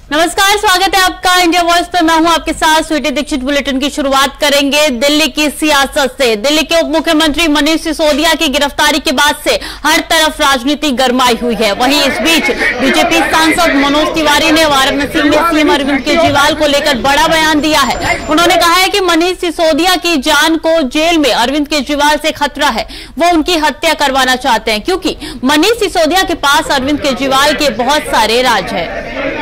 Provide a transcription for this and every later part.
नमस्कार, स्वागत है आपका इंडिया वॉइस पे। मैं हूं आपके साथ स्वीटी दीक्षित। बुलेटिन की शुरुआत करेंगे दिल्ली की सियासत से। दिल्ली के उप मुख्यमंत्री मनीष सिसोदिया की गिरफ्तारी के बाद से हर तरफ राजनीति गरमाई हुई है। वहीं इस बीच बीजेपी सांसद मनोज तिवारी ने वाराणसी में सीएम अरविंद केजरीवाल को लेकर बड़ा बयान दिया है। उन्होंने कहा है कि मनीष सिसोदिया की जान को जेल में अरविंद केजरीवाल से खतरा है। वो उनकी हत्या करवाना चाहते हैं क्योंकि मनीष सिसोदिया के पास अरविंद केजरीवाल के बहुत सारे राज है।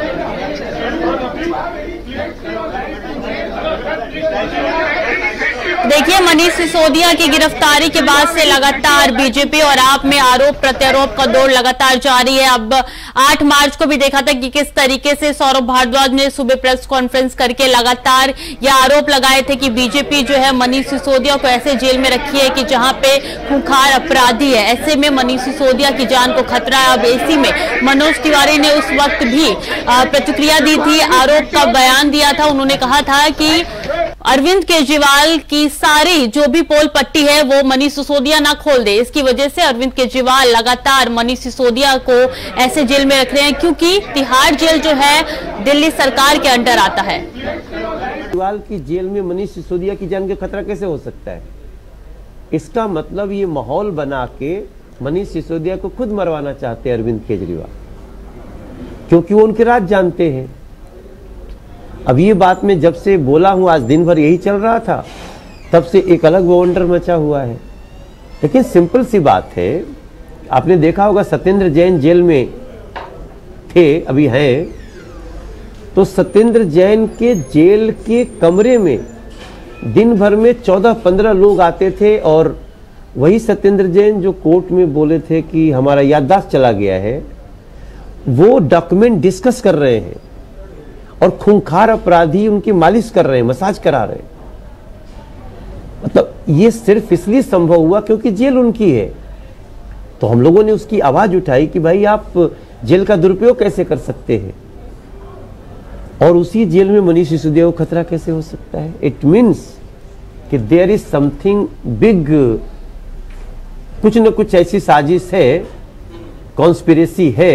देखिए, मनीष सिसोदिया की गिरफ्तारी के बाद से लगातार बीजेपी और आप में आरोप प्रत्यारोप का दौर लगातार जारी है। अब 8 मार्च को भी देखा था कि किस तरीके से सौरभ भारद्वाज ने सुबह प्रेस कॉन्फ्रेंस करके लगातार यह आरोप लगाए थे कि बीजेपी जो है मनीष सिसोदिया को ऐसे जेल में रखी है कि जहां पे खूंखार अपराधी है। ऐसे में मनीष सिसोदिया की जान को खतरा है। अब इसी में मनोज तिवारी ने उस वक्त भी प्रतिक्रिया दी थी, आरोप का बयान दिया था। उन्होंने कहा था कि अरविंद केजरीवाल की सारी जो भी पोल पट्टी है वो मनीष सिसोदिया ना खोल दे। इसकी वजह से अरविंद केजरीवाल लगातार मनीष सिसोदिया को ऐसे जेल में रख रहे हैं क्योंकि तिहाड़ जेल जो है दिल्ली सरकार के अंडर आता है। केजरीवाल की जेल में मनीष सिसोदिया की जान का खतरा कैसे हो सकता है? इसका मतलब ये माहौल बना के मनीष सिसोदिया को खुद मरवाना चाहते हैं अरविंद केजरीवाल, क्योंकि वो उनके राज जानते हैं। अब ये बात मैं जब से बोला हूं, आज दिन भर यही चल रहा था, तब से एक अलग वंडर मचा हुआ है। लेकिन सिंपल सी बात है, आपने देखा होगा सत्येंद्र जैन जेल में थे, अभी हैं, तो सत्येंद्र जैन के जेल के कमरे में दिन भर में 14-15 लोग आते थे और वही सत्येंद्र जैन जो कोर्ट में बोले थे कि हमारा याददाश्त चला गया है, वो डॉक्यूमेंट डिस्कस कर रहे हैं और खूंखार अपराधी उनकी मालिश कर रहे हैं, मसाज करा रहे हैं। मतलब ये सिर्फ इसलिए संभव हुआ क्योंकि जेल उनकी है। तो हम लोगों ने उसकी आवाज उठाई कि भाई आप जेल का दुरुपयोग कैसे कर सकते हैं, और उसी जेल में मनीष सिसोदिया को खतरा कैसे हो सकता है? इट मीन्स कि देयर इज समथिंग बिग, कुछ न कुछ ऐसी साजिश है, कॉन्स्पिरेसी है,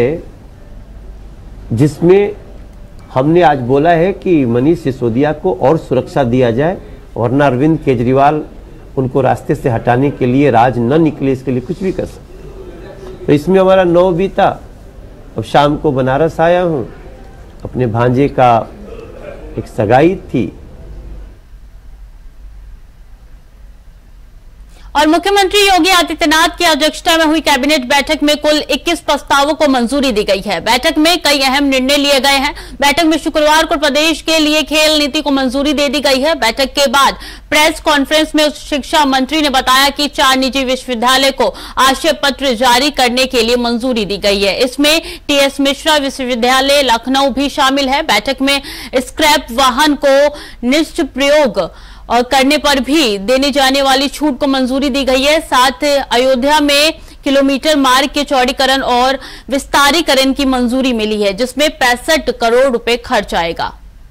जिसमें हमने आज बोला है कि मनीष सिसोदिया को और सुरक्षा दिया जाए, वरना अरविंद केजरीवाल उनको रास्ते से हटाने के लिए, राज न निकले इसके लिए कुछ भी कर सकते। तो इसमें हमारा 9 बीता। अब शाम को बनारस आया हूं, अपने भांजे का एक सगाई थी। और मुख्यमंत्री योगी आदित्यनाथ की अध्यक्षता में हुई कैबिनेट बैठक में कुल 21 प्रस्तावों को मंजूरी दी गई है। बैठक में कई अहम निर्णय लिए गए हैं। बैठक में शुक्रवार को प्रदेश के लिए खेल नीति को मंजूरी दे दी गई है। बैठक के बाद प्रेस कॉन्फ्रेंस में शिक्षा मंत्री ने बताया कि 4 निजी विश्वविद्यालय को आशय पत्र जारी करने के लिए मंजूरी दी गई है। इसमें टीएस मिश्रा विश्वविद्यालय लखनऊ भी शामिल है। बैठक में स्क्रैप वाहन को निश्चित प्रयोग और करने पर भी देने जाने वाली छूट को मंजूरी दी गई है। साथ अयोध्या में किलोमीटर मार्ग के चौड़ीकरण और विस्तारीकरण की मंजूरी मिली है, जिसमें 65 करोड़ रुपए खर्च आएगा।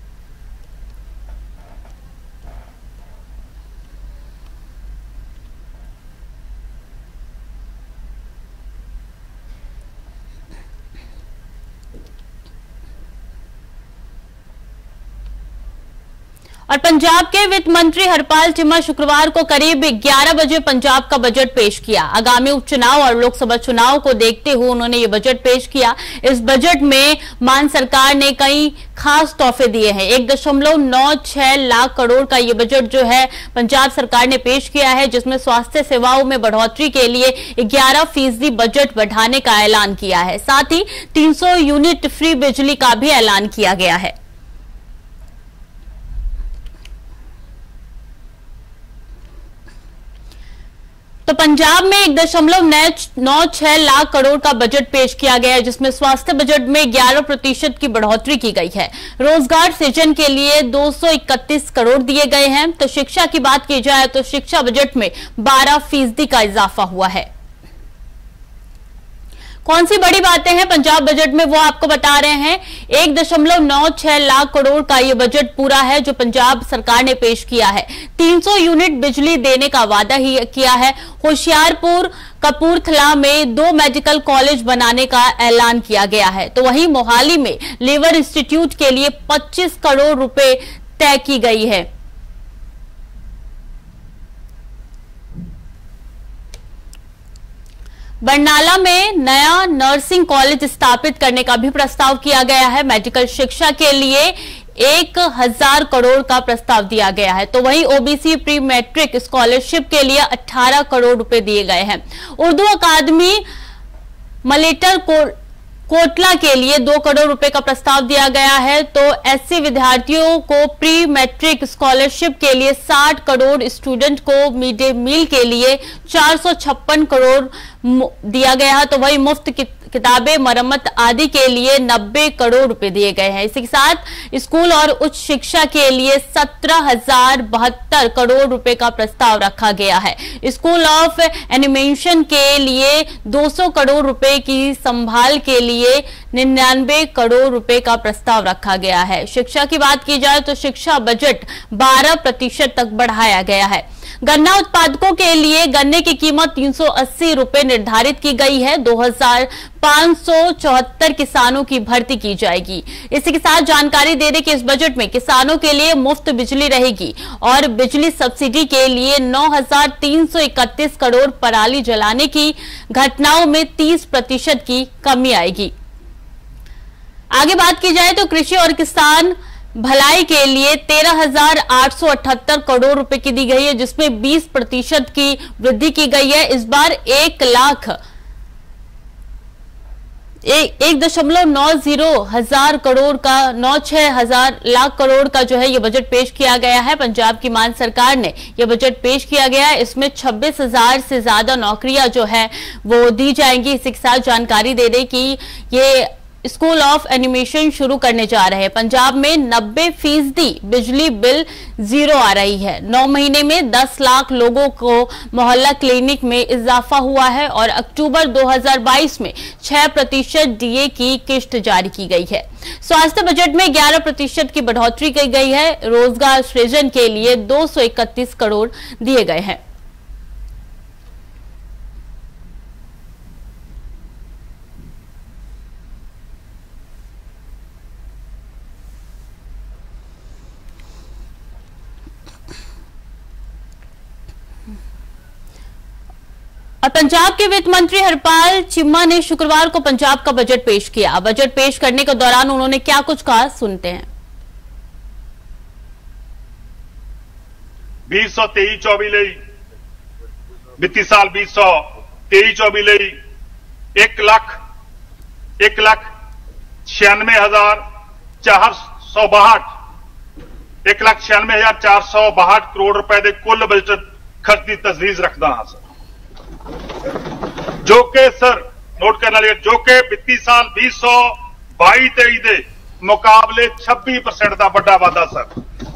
और पंजाब के वित्त मंत्री हरपाल चीमा शुक्रवार को करीब 11 बजे पंजाब का बजट पेश किया। आगामी उपचुनाव और लोकसभा चुनाव को देखते हुए उन्होंने ये बजट पेश किया। इस बजट में मान सरकार ने कई खास तोहफे दिए हैं। 1.96 लाख करोड़ का ये बजट जो है पंजाब सरकार ने पेश किया है, जिसमें स्वास्थ्य सेवाओं में बढ़ोतरी के लिए 11% बजट बढ़ाने का ऐलान किया है। साथ ही 300 यूनिट फ्री बिजली का भी ऐलान किया गया है। तो पंजाब में 1.96 लाख करोड़ का बजट पेश किया गया है, जिसमें स्वास्थ्य बजट में 11% की बढ़ोतरी की गई है। रोजगार सृजन के लिए 231 करोड़ दिए गए हैं। तो शिक्षा की बात की जाए तो शिक्षा बजट में 12% का इजाफा हुआ है। कौन सी बड़ी बातें हैं पंजाब बजट में वो आपको बता रहे हैं। 1.96 लाख करोड़ का ये बजट पूरा है जो पंजाब सरकार ने पेश किया है। 300 यूनिट बिजली देने का वादा ही किया है। होशियारपुर कपूरथला में 2 मेडिकल कॉलेज बनाने का ऐलान किया गया है। तो वहीं मोहाली में लीवर इंस्टीट्यूट के लिए 25 करोड़ रुपए तय की गई है। बरनाला में नया नर्सिंग कॉलेज स्थापित करने का भी प्रस्ताव किया गया है। मेडिकल शिक्षा के लिए 1000 करोड़ का प्रस्ताव दिया गया है। तो वहीं ओबीसी प्री मैट्रिक स्कॉलरशिप के लिए 18 करोड़ रुपए दिए गए हैं। उर्दू अकादमी मलेटर कोटला के लिए 2 करोड़ रुपए का प्रस्ताव दिया गया है। तो एससी विद्यार्थियों को प्री मैट्रिक स्कॉलरशिप के लिए 60 करोड़, स्टूडेंट को मिड डे मील के लिए 456 करोड़ दिया गया है। तो वही मुफ्त किताबें, मरम्मत आदि के लिए 90 करोड़ रुपए दिए गए हैं। इसी के साथ स्कूल और उच्च शिक्षा के लिए 17,072 करोड़ रुपए का प्रस्ताव रखा गया है। स्कूल ऑफ एनिमेशन के लिए 200 करोड़ रुपए की संभाल के लिए 99 करोड़ रुपए का प्रस्ताव रखा गया है। शिक्षा की बात की जाए तो शिक्षा बजट 12% तक बढ़ाया गया है। गन्ना उत्पादकों के लिए गन्ने की कीमत 380 रुपए निर्धारित की गई है। 2574 किसानों की भर्ती की जाएगी। इसी के साथ जानकारी दे दें कि इस बजट में किसानों के लिए मुफ्त बिजली रहेगी और बिजली सब्सिडी के लिए 9331 करोड़, पराली जलाने की घटनाओं में 30% की कमी आएगी। आगे बात की जाए तो कृषि और किसान भलाई के लिए 13,878 करोड़ रुपए की दी गई है, जिसमें 20% की वृद्धि की गई है। इस बार 1,90,000 करोड़ का 96,000 लाख करोड़ का जो है ये बजट पेश किया गया है। पंजाब की मान सरकार ने यह बजट पेश किया गया है। इसमें 26,000 से ज्यादा नौकरियां जो है वो दी जाएंगी। इसी के साथ जानकारी दे दें कि ये स्कूल ऑफ एनिमेशन शुरू करने जा रहे हैं। पंजाब में 90% बिजली बिल जीरो आ रही है। 9 महीने में 10 लाख लोगों को मोहल्ला क्लिनिक में इजाफा हुआ है और अक्टूबर 2022 में 6% डीए की किश्त जारी की गई है। स्वास्थ्य बजट में 11% की बढ़ोतरी की गई है। रोजगार सृजन के लिए 231 करोड़ दिए गए हैं। और पंजाब के वित्त मंत्री हरपाल चिम्मा ने शुक्रवार को पंजाब का बजट पेश किया। बजट पेश करने के दौरान उन्होंने क्या कुछ कहा, सुनते हैं। 2023-24 ਵਿੱਤੀ ਸਾਲ 2023-24 ਲਈ 1,96,462 ਕਰੋੜ ਰੁਪਏ ਦੇ ਕੁੱਲ ਬਜਟ ਖਰਚ ਦੀ ਤਜਵੀਜ਼ ਰੱਖਦਾ ਹਾਂ ਸਰ, ਜੋ ਕਿ ਸਰ ਨੋਟ ਕਰਨ ਵਾਲੀ ਜੋ ਕਿ ਵਿੱਤੀ ਸਾਲ 2022-23 ਦੇ ਮੁਕਾਬਲੇ 26% ਦਾ ਵੱਡਾ ਵਾਧਾ ਸਰ।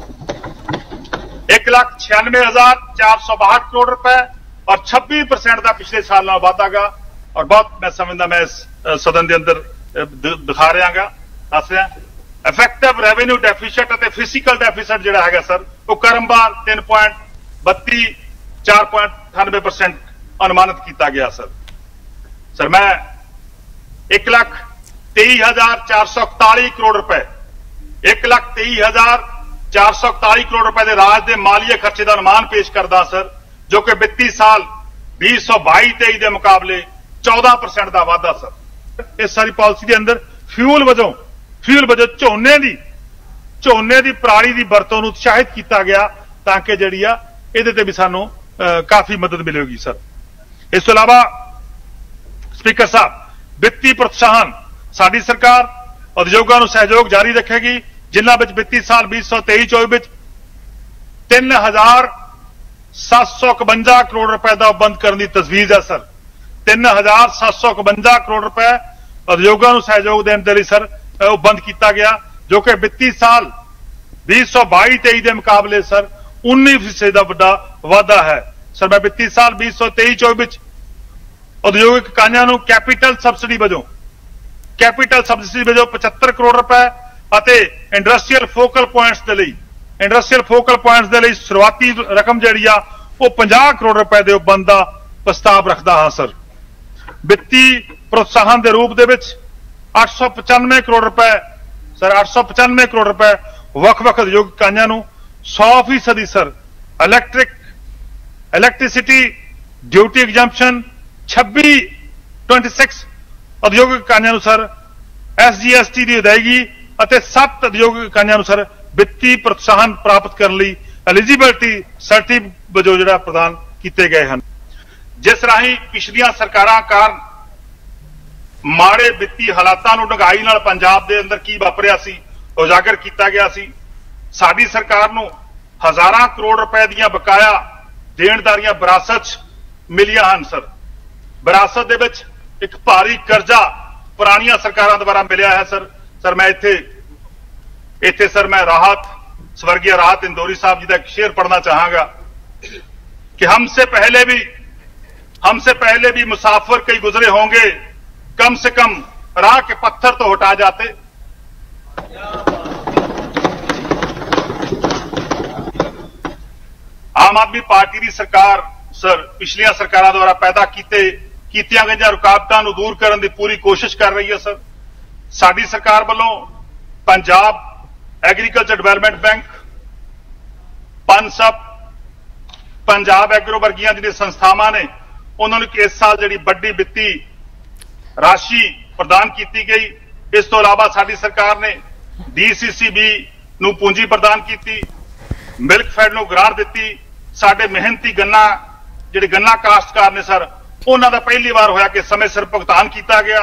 1,96,462 करोड़ रुपए और 26% का पिछले साल नाल वाधा गा। और बहुत मैं समझदा मैं इस सदन के अंदर दिखा रहा गा, दस रहा। इफेक्टिव रेवेन्यू डेफिसिट और फिजिकल डेफिसिट जिहड़ा हैगा सर वो क्रमवार 3.32 4.98% अनुमानित किया गया सर। सर मैं 1,23,441 करोड़ रुपए 1,23,441 करोड़ रुपए के राज के मालीए खर्चे का अनुमान पेश करदा सर, जो कि वित्ती साल 2022-23 के मुकाबले 14% का वाधा सर। इस सारी पॉलिसी के अंदर फ्यूल वजों झोने की पराली की वरतों को उत्साहित किया गया ताकि जिहड़ी आ इहदे ते भी सानू काफी मदद मिलेगी सर। इस तो इलावा स्पीकर साहब वित्तीय प्रोत्साहन साडी सरकार उद्योगां नूं सहयोग जारी रखेगी, जिन्हां विच वित्ती साल 2023-24 3,751 करोड़ रुपए का बंद करने की तजवीज है सर। 3,751 करोड़ रुपए उद्योगां नूं सहयोग देने के लिए सर बंद किया गया, जो कि वित्ती साल 2022-23 के मुकाबले सर 19% का बड़ा वाधा है सर। मैं वित्ती साल 2023-24 ਉਦਯੋਗਿਕ ਇਕਾਈਆਂ ਨੂੰ ਕੈਪੀਟਲ ਸਬਸਿਡੀ ਵਜੋਂ 75 ਕਰੋੜ ਰੁਪਏ ਅਤੇ ਇੰਡਸਟਰੀਅਲ ਫੋਕਲ ਪੁਆਇੰਟਸ ਦੇ ਲਈ ਸ਼ੁਰੂਆਤੀ ਰਕਮ ਜਿਹੜੀ ਆ ਉਹ 50 ਕਰੋੜ ਰੁਪਏ ਦੇ ਉਪਬੰਧ ਦਾ ਪ੍ਰਸਤਾਵ ਰੱਖਦਾ ਹਾਂ ਸਰ। ਵਿੱਤੀ ਪ੍ਰੋਤਸਾਹਨ ਦੇ ਰੂਪ ਦੇ ਵਿੱਚ 895 ਕਰੋੜ ਰੁਪਏ ਵੱਖ-ਵੱਖ ਉਦਯੋਗਿਕ ਇਕਾਈਆਂ ਨੂੰ 100% ਸਰ ਇਲੈਕਟ੍ਰਿਸਿਟੀ ਡਿਊਟੀ ਐਗਜ਼ੈਂਪਸ਼ਨ 26 ਉਦਯੋਗਿਕ ਇਕਾਈਆਂ ਨੂੰ ਸਰ SGST ਦੀ ਅਦਾਇਗੀ ਅਤੇ 7 ਉਦਯੋਗਿਕ ਇਕਾਈਆਂ ਨੂੰ ਸਰ ਵਿੱਤੀ ਪ੍ਰੋਤਸਾਹਨ ਪ੍ਰਾਪਤ ਕਰਨ ਲਈ ਐਲੀਜੀਬਿਲਟੀ ਸਰਟੀਫਿਕੇਟ ਵਜੋਂ ਜਿਹੜਾ ਪ੍ਰਦਾਨ ਕੀਤੇ ਗਏ ਹਨ। ਜਿਸ ਰਾਹੀਂ ਪਿਛਲੀਆਂ ਸਰਕਾਰਾਂ ਕਾਰਨ ਮਾੜੇ ਵਿੱਤੀ ਹਾਲਾਤਾਂ ਨੂੰ ਡੂੰਘਾਈ ਨਾਲ ਪੰਜਾਬ ਦੇ ਅੰਦਰ ਕੀ ਵਾਪਰਿਆ ਸੀ ਉਜਾਗਰ ਕੀਤਾ ਗਿਆ ਸੀ। ਸਾਡੀ ਸਰਕਾਰ ਨੂੰ ਹਜ਼ਾਰਾਂ ਕਰੋੜ ਰੁਪਏ ਦੀਆਂ ਬਕਾਇਆ ਦੇਣਦਾਰੀਆਂ ਵਿਰਾਸਤ 'ਚ ਮਿਲੀਆਂ ਹਨ ਸਰ। ਵਿਰਾਸਤ ਦੇ ਵਿੱਚ ਇੱਕ ਭਾਰੀ ਕਰਜ਼ਾ ਪੁਰਾਣੀਆਂ ਸਰਕਾਰਾਂ ਦੁਆਰਾ ਮਿਲਿਆ ਹੈ ਸਰ। ਮੈਂ ਇੱਥੇ ਸਰ ਮੈਂ स्वर्गीय राहत इंदौरी साहब जी का एक शेर पढ़ना चाहांगा कि हमसे पहले भी मुसाफिर कई गुजरे होंगे, कम से कम राह के पत्थर तो हटा जाते। आम आदमी पार्टी की सरकार सर पिछलियां सरकारों द्वारा पैदा कीतियां गईयां रुकावटां नूं दूर करने की पूरी कोशिश कर रही है सर। साडी सरकार वालों Punjab agriculture development bank, Punsup, Punjab agro वर्गियां जिहड़ियां संस्थावां ने उन्होंने इस साल जिहड़ी वड्डी वित्ती राशि प्रदान की गई। इस तो इलावा साडी सरकार ने DCCB नूं पूंजी प्रदान की, मिल्कफेड नूं ग्रांट दी। साडे मेहनती गन्ना काश्तकार ने सर उन्हां दा पहली बार होया कि समय सिर भुगतान किया गया।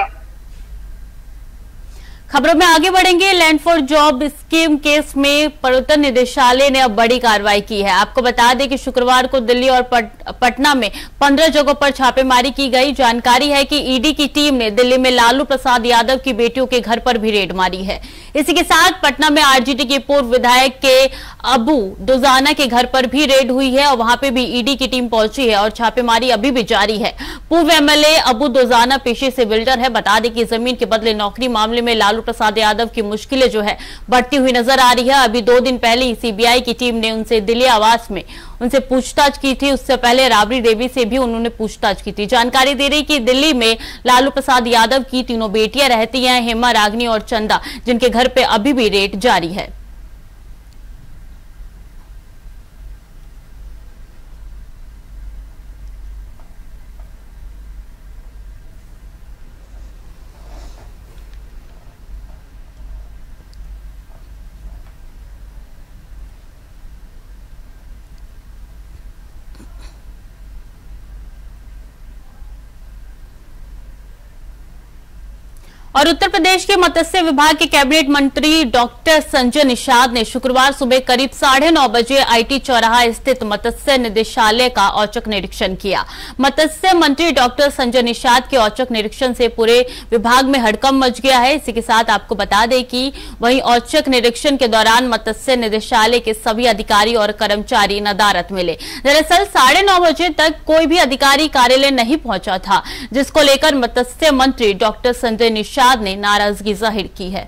खबरों में आगे बढ़ेंगे। Land for job scheme case में प्रवर्तन निदेशालय ने अब बड़ी कार्रवाई की है। आपको बता दें कि शुक्रवार को दिल्ली और पटना में 15 जगहों पर छापेमारी की गई। जानकारी है कि ईडी की टीम ने दिल्ली में लालू प्रसाद यादव की बेटियों के घर पर भी रेड मारी है। इसी के साथ पटना में आरजेडी के पूर्व विधायक के अबू दुजाना के घर पर भी रेड हुई है और वहां पे भी ईडी की टीम पहुंची है और छापेमारी अभी भी जारी है। पूर्व एमएलए अबू दुजाना पेशे से बिल्डर है। बता दें कि जमीन के बदले नौकरी मामले में लालू प्रसाद यादव की मुश्किलें जो है बढ़ती हुई नजर आ रही है। अभी 2 दिन पहले ही सीबीआई की टीम ने उनसे दिल्ली आवास में उनसे पूछताछ की थी। उससे पहले राबड़ी देवी से भी उन्होंने पूछताछ की थी। जानकारी दे रही कि दिल्ली में लालू प्रसाद यादव की 3 बेटियां रहती हैं, हेमा, रागनी और चंदा, जिनके घर पे अभी भी रेड जारी है। और उत्तर प्रदेश के मत्स्य विभाग के कैबिनेट मंत्री डॉक्टर संजय निषाद ने शुक्रवार सुबह करीब 9:30 बजे आईटी चौराहा स्थित मत्स्य निदेशालय का औचक निरीक्षण किया। मत्स्य मंत्री डॉक्टर संजय निषाद के औचक निरीक्षण से पूरे विभाग में हड़कंप मच गया है। इसी के साथ आपको बता दें कि वहीं औचक निरीक्षण के दौरान मत्स्य निदेशालय के सभी अधिकारी और कर्मचारी नदारद मिले। दरअसल 9:30 बजे तक कोई भी अधिकारी कार्यालय नहीं पहुंचा था, जिसको लेकर मत्स्य मंत्री डॉक्टर संजय निषाद ने नाराजगी जाहिर की है।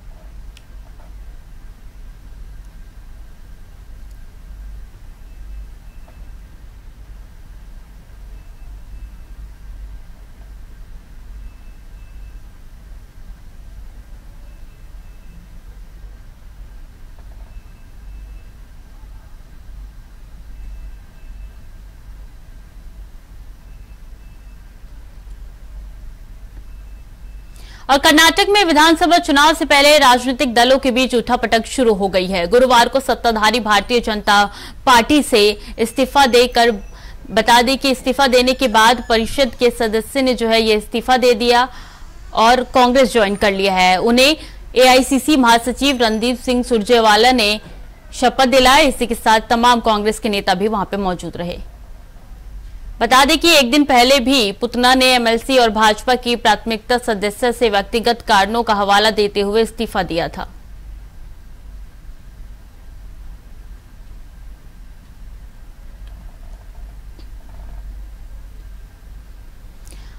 और कर्नाटक में विधानसभा चुनाव से पहले राजनीतिक दलों के बीच उठापटक शुरू हो गई है। गुरुवार को सत्ताधारी भारतीय जनता पार्टी से इस्तीफा देकर बता दें कि इस्तीफा देने के बाद परिषद के सदस्य ने जो है ये इस्तीफा दे दिया और कांग्रेस ज्वाइन कर लिया है। उन्हें एआईसीसी महासचिव रणदीप सिंह सुरजेवाला ने शपथ दिलाई। इसी के साथ तमाम कांग्रेस के नेता भी वहां पे मौजूद रहे। बता दें कि एक दिन पहले भी पुतना ने एमएलसी और भाजपा की प्राथमिकता सदस्य से व्यक्तिगत कारणों का हवाला देते हुए इस्तीफा दिया था।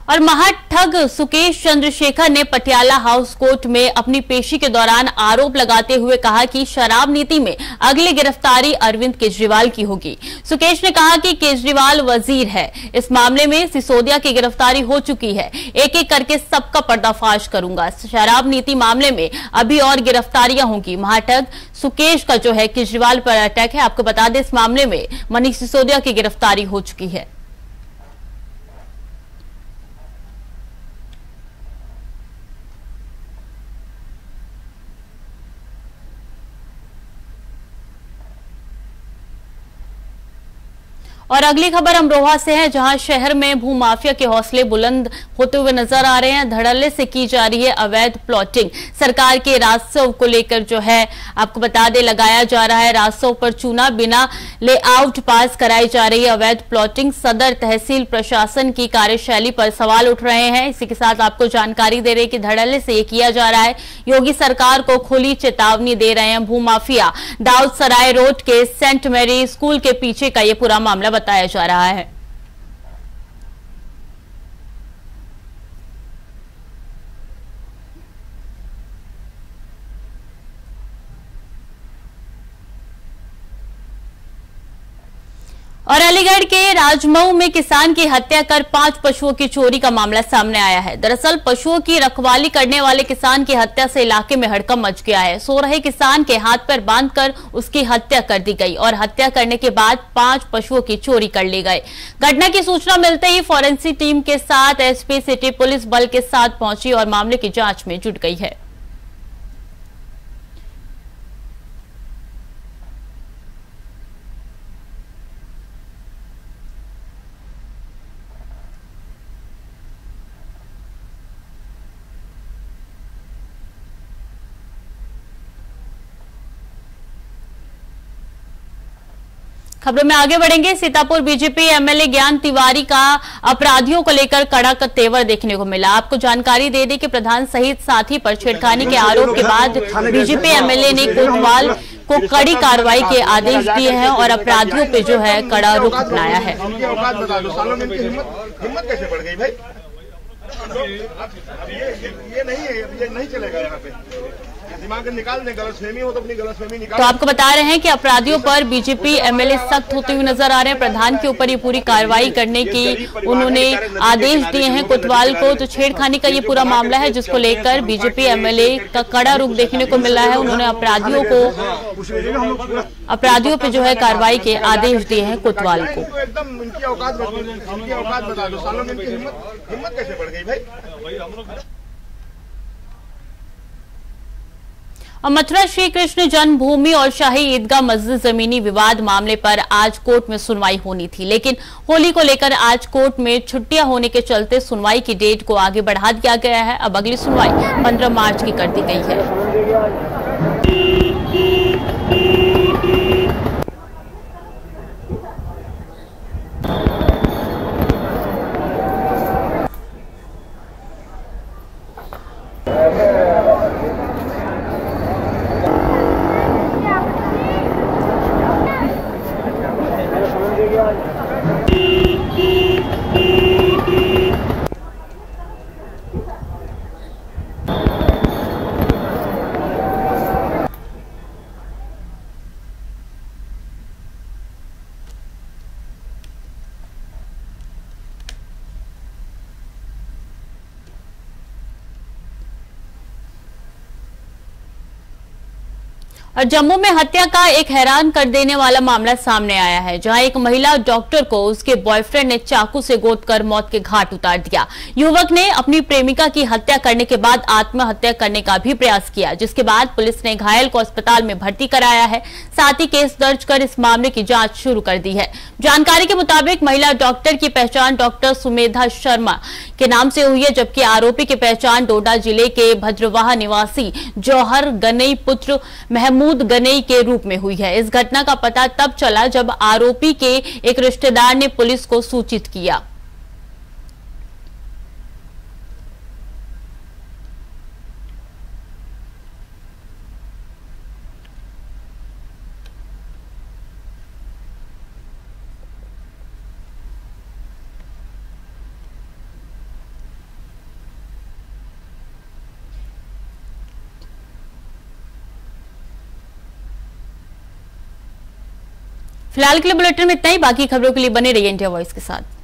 और महाठग सुकेश चंद्रशेखर ने पटियाला हाउस कोर्ट में अपनी पेशी के दौरान आरोप लगाते हुए कहा कि शराब नीति में अगली गिरफ्तारी अरविंद केजरीवाल की होगी। सुकेश ने कहा कि केजरीवाल वजीर है, इस मामले में सिसोदिया की गिरफ्तारी हो चुकी है, एक एक करके सबका पर्दाफाश करूंगा। शराब नीति मामले में अभी और गिरफ्तारियां होंगी। महाठग सुकेश का जो है केजरीवाल पर अटैक है। आपको बता दें, इस मामले में मनीष सिसोदिया की गिरफ्तारी हो चुकी है। और अगली खबर अमरोहा से है, जहां शहर में भूमाफिया के हौसले बुलंद होते हुए नजर आ रहे हैं। धड़ल्ले से की जा रही है अवैध प्लॉटिंग। सरकार के राजस्व को लेकर जो है आपको बता दें लगाया जा रहा है राजस्व पर चूना, बिना लेआउट पास कराई जा रही है अवैध प्लॉटिंग। सदर तहसील प्रशासन की कार्यशैली पर सवाल उठ रहे हैं। इसी के साथ आपको जानकारी दे रहे हैं कि धड़ल्ले से ये किया जा रहा है। योगी सरकार को खुली चेतावनी दे रहे हैं भूमाफिया। दाऊद सराय रोड के सेंट मैरी स्कूल के पीछे का ये पूरा मामला बताया जा रहा है। और अलीगढ़ के राजमऊ में किसान की हत्या कर 5 पशुओं की चोरी का मामला सामने आया है। दरअसल पशुओं की रखवाली करने वाले किसान की हत्या से इलाके में हड़कंप मच गया है। सो रहे किसान के हाथ पर बांधकर उसकी हत्या कर दी गई और हत्या करने के बाद 5 पशुओं की चोरी कर ली गई। घटना की सूचना मिलते ही फॉरेंसिक टीम के साथ एसपी सिटी पुलिस बल के साथ पहुंची और मामले की जांच में जुट गई है। खबरों में आगे बढ़ेंगे। सीतापुर बीजेपी एमएलए ज्ञान तिवारी का अपराधियों को लेकर कड़ा तेवर देखने को मिला। आपको जानकारी दे दें कि प्रधान सहित साथी पर छेड़खानी के आरोप के बाद बीजेपी एमएलए ने कोतवाल को कड़ी कार्रवाई के आदेश दिए हैं और अपराधियों पे जो है कड़ा रुख अपनाया है। ये नहीं चलेगा यहाँ पे, दिमाग निकाल दें, गलतफहमी हो तो अपनी गलतफहमी निकाल। तो आपको बता रहे हैं कि अपराधियों पर बीजेपी एमएलए सख्त होते हुए नजर आ रहे हैं। प्रधान के ऊपर ये पूरी कार्रवाई करने की उन्होंने आदेश दिए हैं कोतवाल को। तो छेड़खानी का ये पूरा मामला है जिसको लेकर बीजेपी एमएलए का कड़ा रुख देखने को मिला है। उन्होंने अपराधियों पे जो है कार्रवाई के आदेश दिए हैं कोतवाल को। एकदम इनकी औकात बता दो, सालों में इनकी हिम्मत कैसे बढ़ गई भाई। और मथुरा श्री कृष्ण जन्मभूमि और शाही ईदगाह मस्जिद जमीनी विवाद मामले पर आज कोर्ट में सुनवाई होनी थी, लेकिन होली को लेकर आज कोर्ट में छुट्टियां होने के चलते सुनवाई की डेट को आगे बढ़ा दिया गया है। अब अगली सुनवाई 15 मार्च की कर दी गई है। और जम्मू में हत्या का एक हैरान कर देने वाला मामला सामने आया है, जहां एक महिला डॉक्टर को उसके बॉयफ्रेंड ने चाकू से गोदकर मौत के घाट उतार दिया। युवक ने अपनी प्रेमिका की हत्या करने के बाद आत्महत्या करने का भी प्रयास किया, जिसके बाद पुलिस ने घायल को अस्पताल में भर्ती कराया है। साथ ही केस दर्ज कर इस मामले की जांच शुरू कर दी है। जानकारी के मुताबिक महिला डॉक्टर की पहचान डॉक्टर सुमेधा शर्मा के नाम से हुई है, जबकि आरोपी की पहचान डोडा जिले के भद्रवाहा निवासी जौहर गनई पुत्र महमूद गनई के रूप में हुई है। इस घटना का पता तब चला जब आरोपी के एक रिश्तेदार ने पुलिस को सूचित किया। फिलहाल के लिए बुलेटिन में इतना ही। बाकी खबरों के लिए बने रहिए इंडिया वॉइस के साथ।